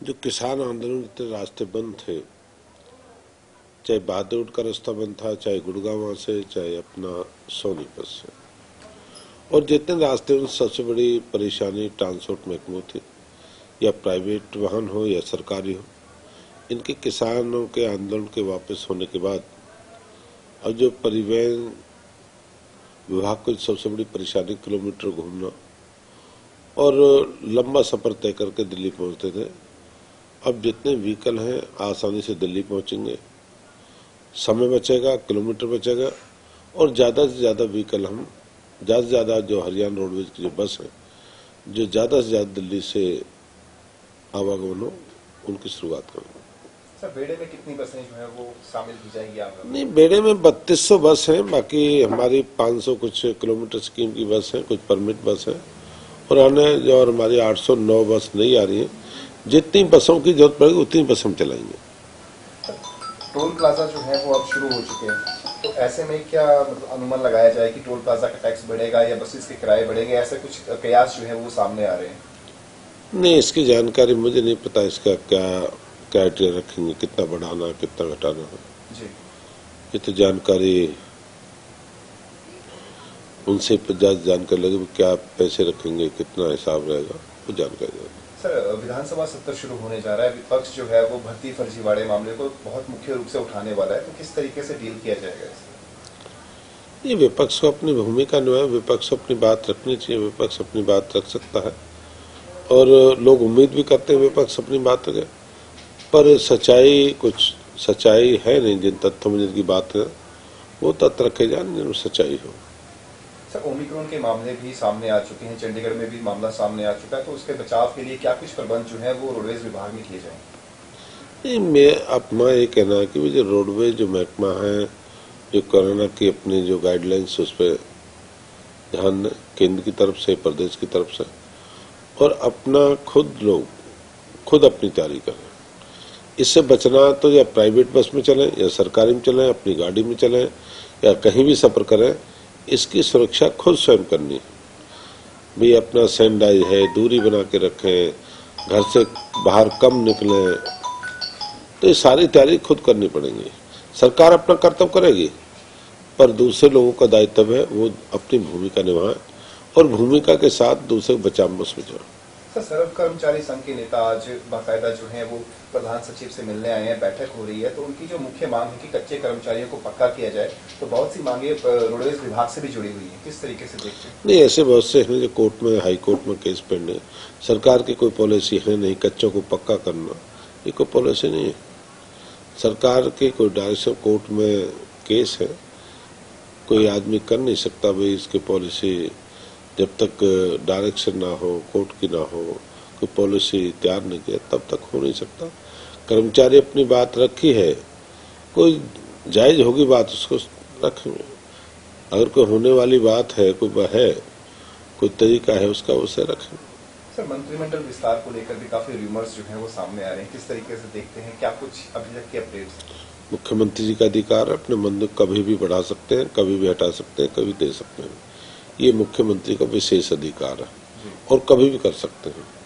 जो किसान आंदोलन के रास्ते बंद थे, चाहे बहादुर का रास्ता बंद था, चाहे गुड़गांव से, चाहे अपना सोनीपत से, और जितने रास्ते उन सबसे बड़ी परेशानी ट्रांसपोर्ट महकमों थी, या प्राइवेट वाहन हो या सरकारी हो। इनके किसानों के आंदोलन के वापस होने के बाद अब जो परिवहन विभाग को सबसे बड़ी परेशानी किलोमीटर घूमना और लंबा सफर तय करके दिल्ली पहुंचते थे, अब जितने व्हीकल हैं आसानी से दिल्ली पहुंचेंगे, समय बचेगा, किलोमीटर बचेगा, और ज्यादा से ज्यादा व्हीकल हम ज्यादा से ज्यादा जो हरियाणा रोडवेज की जो बस है, जो ज्यादा से ज्यादा दिल्ली से आवागमन हो, उनकी शुरुआत करेंगे। सर, बेड़े में कितनी बसें जो है वो शामिल की जाएंगी आप? नहीं, बेड़े में 3200 बस हैं, बाकी हमारी 500 कुछ किलोमीटर स्कीम की बस है, कुछ परमिट बस है, और और हमारी 809 बस नहीं आ रही है। जितनी बसों की जरूरत पड़ेगी उतनी बस हम चलाएंगे। टोल प्लाजा जो है वो अब शुरू हो चुके हैं, तो ऐसे में क्या अनुमान लगाया जाए कि टोल प्लाजा का टैक्स बढ़ेगा या बसेस के किराए बढ़ेंगे? ऐसे कुछ कयास जो है वो सामने आ रहे हैं। नहीं, इसकी जानकारी मुझे नहीं पता, इसका क्या क्राइटेरिया रखेंगे, कितना बढ़ाना कितना घटाना है जी। ये तो जानकारी उनसे जानकारी लगे, क्या पैसे रखेंगे, कितना हिसाब रहेगा, वो जानकारी देगा। सर, विधानसभा सत्र शुरू होने जा रहा है, विपक्ष जो है वो भर्ती फर्जीवाड़े मामले को बहुत मुख्य रूप से उठाने वाला है, तो किस तरीके से डील किया जाएगा इससे? ये विपक्ष को अपनी भूमिका निभाए, विपक्ष को अपनी बात रखनी चाहिए, विपक्ष अपनी बात रख सकता है, और लोग उम्मीद भी करते हैं विपक्ष अपनी बात रखे, पर सच्चाई है नहीं। जिन तथ्यों में जिनकी बात है वो तथ्य रखे जाए जिनमें सच्चाई हो। सर, ओमिक्रॉन के मामले भी सामने आ चुके हैं, चंडीगढ़ में भी मामला सामने आ चुका है, तो उसके बचाव के लिए क्या कुछ प्रबंध जो है वो रोडवेज विभाग में किए जाएंगे? मैं ये कहना है कि जो रोडवेज जो महकमा है, जो कोरोना की अपनी जो गाइडलाइंस उस पर ध्यान दें, केंद्र की तरफ से, प्रदेश की तरफ से, और अपना खुद अपनी तैयारी करें। इससे बचना तो या प्राइवेट बस में चलें या सरकारी में चलें, अपनी गाड़ी में चलें या कहीं भी सफर करें, इसकी सुरक्षा खुद स्वयं करनी है। भी अपना सैनिटाइज है, दूरी बना के रखें, घर से बाहर कम निकलें, तो ये सारी तैयारी खुद करनी पड़ेगी। सरकार अपना कर्तव्य करेगी, पर दूसरे लोगों का दायित्व है वो अपनी भूमिका निभाएं, और भूमिका के साथ दूसरे बचाव में जाए। सर, सर्व कर्मचारी संघ के नेता आज बाकायदा जो है वो प्रधान सचिव से मिलने आए हैं, बैठक हो रही है, तो उनकी जो मुख्य मांग है कि कच्चे कर्मचारियों को पक्का किया जाए, तो बहुत सी मांगे रोडवेज विभाग से भी जुड़ी हुई है, किस तरीके से देखते हैं? नहीं, ऐसे बहुत से हैं जो कोर्ट में, हाई कोर्ट में केस पेंडिंग है। सरकार की कोई पॉलिसी है नहीं कच्चों को पक्का करना, ये कोई पॉलिसी नहीं है सरकार की। कोई डायरेक्शन कोर्ट में केस है, कोई आदमी कर नहीं सकता भाई इसकी पॉलिसी जब तक डायरेक्शन ना हो, कोर्ट की ना हो, कोई पॉलिसी तैयार नहीं किया, तब तक हो नहीं सकता। कर्मचारी अपनी बात रखी है, कोई जायज होगी बात उसको रखेंगे। अगर कोई होने वाली बात है, कोई तरीका है उसका, उसे रखेंगे। सर, मंत्रिमंडल विस्तार को लेकर भी काफी रूमर्स जो हैं वो सामने आ रहे हैं, किस तरीके से देखते हैं? क्या कुछ अभी तक के अपडेट्स? मुख्यमंत्री जी का अधिकार है, अपने मंत्री कभी भी बढ़ा सकते हैं, कभी भी हटा सकते हैं, कभी दे सकते हैं। ये मुख्यमंत्री का विशेष अधिकार है और कभी भी कर सकते हैं।